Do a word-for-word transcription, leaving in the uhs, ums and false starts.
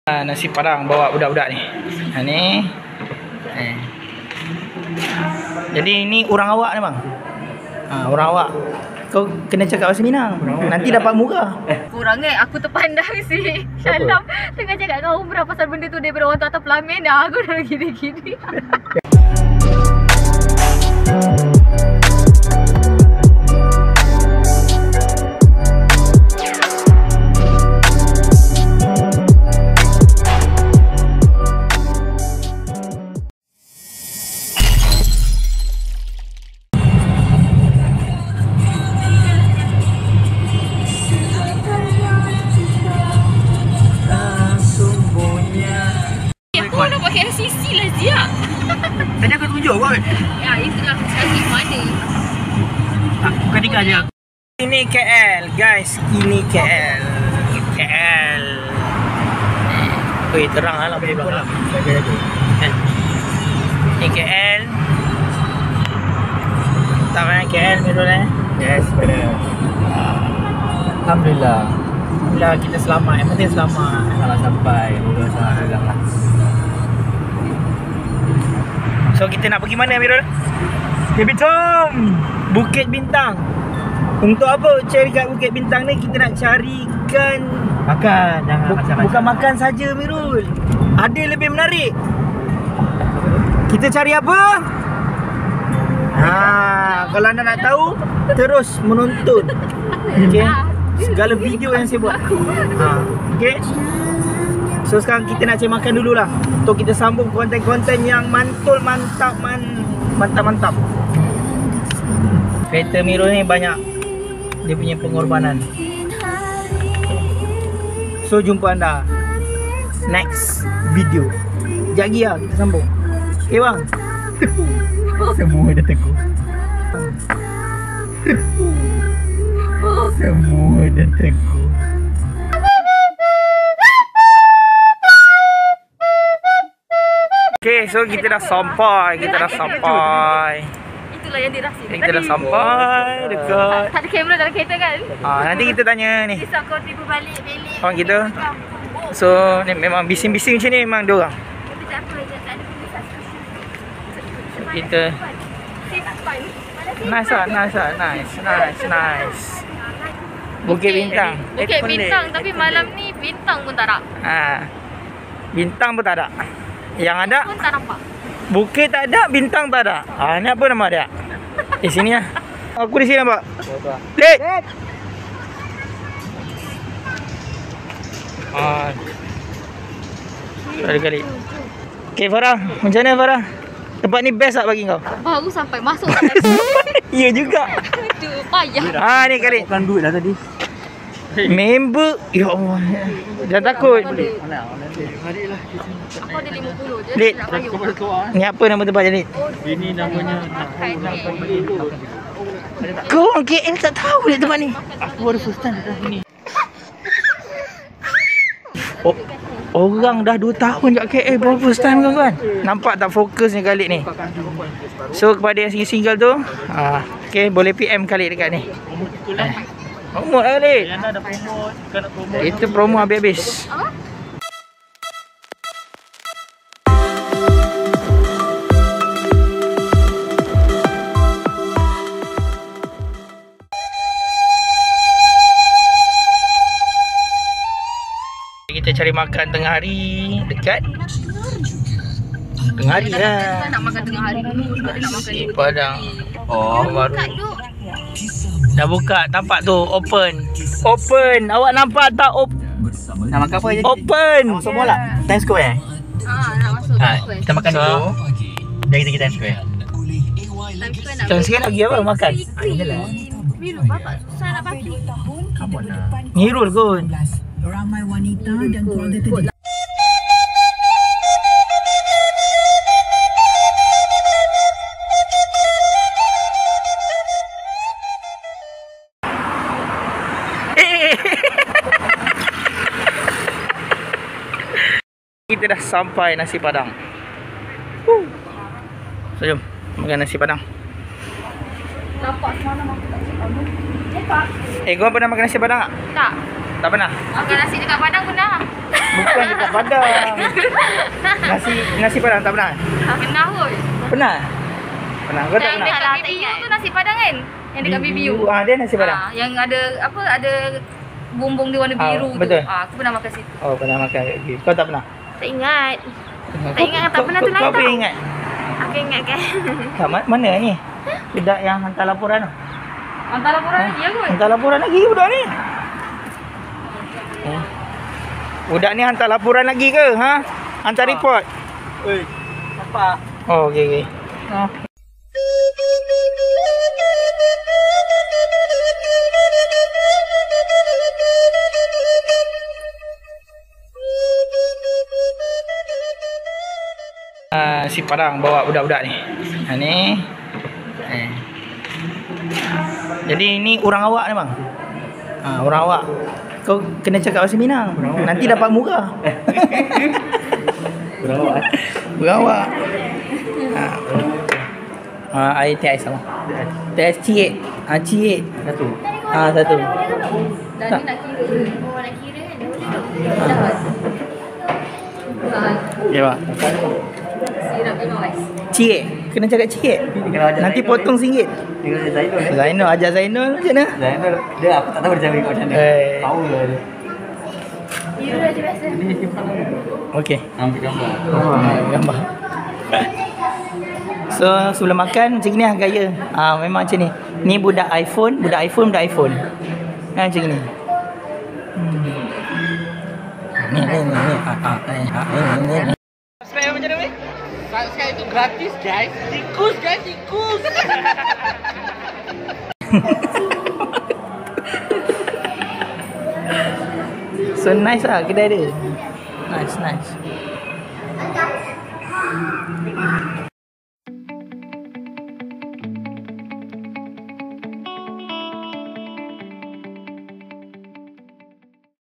Ha, nasi padang bawa budak-budak ni. Ha ni. Eh. Jadi ni orang awak ni bang. Ha, orang awak. Kau kena cakap bahasa Minang. Nanti dapat murah. Kurang eh, aku terpandang si Syalam tengah cakap dengan Umrah pasal benda tu daripada orang tu atas pelamin dah. Aku dah gini-gini. Tadi aku tunjuk kot. Ya, itulah cantik mana. Bukan tiga je. Ini K L guys. Ini K L. K L. Weh, terang lah lampu belakang. Ini K L. Tak main K L Mirul eh? Yes, benar. Alhamdulillah. Alhamdulillah kita selamat. Yang penting selamat. Salah sampai. Mudah salah dalam lah. So kita nak pergi mana Mirul? Bukit Bintang. Bukit Bintang. Untuk apa cari kat Bukit Bintang ni? Kita nak carikan Makan. Jangan Bu- macam-macam. bukan makan saja Mirul. Ada lebih menarik. Kita cari apa? Ha, kalau anda nak tahu, terus menonton. Okey. Segala video yang saya buat. Ha, okey. So sekarang kita nak cari makan dululah. Untuk kita sambung konten-konten yang mantul, mantap, man, mantap-mantap. Kereta Mirul ni banyak dia punya pengorbanan. So jumpa anda next video. Sekejap lagi lah kita sambung. Okay bang? Semua dah teguh. Semua dah teguh. Okay, so kita dah sampai. Kita dah sampai. Itulah yang dirahsia. Kita dah sampai dekat. Tak ada kamera dalam kereta kan? Ah, nanti kita tanya ni Kisah kau tiba balik belik. kawan kita. So ni memang bising-bising macam ni memang dia orang. Tapi tak apa, tak ada tulisan. Kita nice lah, nice lah, nice, nice, nice. Bukit Bintang. Bukit Bintang, tapi malam ni bintang pun tak ada. Ah, bintang pun tak ada. Yang ada Pun tak nampak. bukit tak ada, bintang tak ada. Ah, ni apa nama dia? Di sini lah. Aku di sini nampak. Dek. Ah. Kali-kali. Okay Farah, macam mana Farah? Tempat ni best tak bagi kau? Baru sampai masuk tak Ya juga. Aduh, payah. Ah ni kali. Bukan duit lah tadi. Member, ya Allah. Jangan takut. Aku ada lima puluh je. Lid. Nak bayar. Ni apa nama tempat ni? Ini namanya Makan ni. Kau orang K L tak tahu ni tempat ni. aku baru first time dah sini. Oh, orang dah dua tahun kat K L baru first time kan? Nampak tak fokus ni Khalid ni? So kepada yang single-single tu, ah, okay, boleh P M Khalid dekat ni. Eh, promote lah Khalid. Yana ada promote, bukan nak promote. Itu promo habis-habis. Kita cari makan tengah hari dekat tengah hari lah. Nak makan tengah hari dulu. Sebab dia nak makan Nasi dulu. Padang. Oh, baru. Kat duk. Dah buka, nampak tu open. Open. Awak nampak tak op nak makan apa je? open? Semua lah. Times Square. Ah, nak masuk Ha, Times Square. kita makan dulu. Dan kita pergi Times Square. Times Square nak Jangan sikit lagi apa makan? Inilah. Biru bapak susah nak bagi. Come on lah. Nirul kot. Ramai wanita dan keluarga terjadi. Kita dah sampai nasi padang. Huh. So jom makan nasi padang. Nampak semalam aku tak cakap kamu. Nampak? Eh, kau pernah makan nasi padang tak? Tak. Tak pernah? Makan nasi dekat Padang pernah. Bukan dekat Padang. Nasi nasi Padang tak pernah? Pernah kot. Pernah? Pernah. Kau tak Yang pernah? dekat B B U tu nasi Padang kan? Yang dekat B B U. Ah, dia nasi Padang. Ah, yang ada apa ada bumbung dia warna Ah, biru tu. betul. Ah, aku pernah makan situ. Oh, pernah makan. Okay. Kau tak pernah? Tak ingat. Tak ingat tak Kau- pernah kau- tu lain Kau apa tau. yang ingat? Aku ingat kan. Tak, ma- mana ni? Budak yang hantar laporan tu. Hantar laporan lagi aku. Hantar laporan lagi budak ni. Hmm. Budak ni hantar laporan lagi ke? Ha? Hantar report. Oi. Apa? Oh, okey okey. Ha. Uh, si Padang bawa budak-budak ni. Ha ni. Eh. Jadi ini orang awak ni bang. Ha, orang awak. Kau kena cakap bahasa Minang. Nanti dapat murah. Orang awak. Orang awak. Ha. Ah, air teh ais sama. Teh ais cik. Ah, cik. Satu. Ah, satu. Dan Tak. ni nak kira. Oh, nak kira kan. Dah. Dah. Ya, Pak. Sirap memang ais. Cik. Kena cakap cik. Kalau ajar Nanti Zainul potong singgit. ni, Dengan Zainul ni. Zainul, ajar Zainul macam mana? Zainul dia aku tak tahu dia cakap macam mana. Eh. Tahu lah dia. Kira je biasa. Ni simpan lagi. Okey. Ambil gambar. Ah, gambar. So sebelum makan macam ni lah gaya. Ah memang macam ni. Ni budak iPhone, budak iPhone, budak iPhone. Ha macam ni. Hmm. Ni ni ni ni. Ah ah ni ah, ni ni. Subscribe macam mana? Subscribe itu gratis guys. Tikus guys, tikus. So nice lah kedai dia. Nice nice.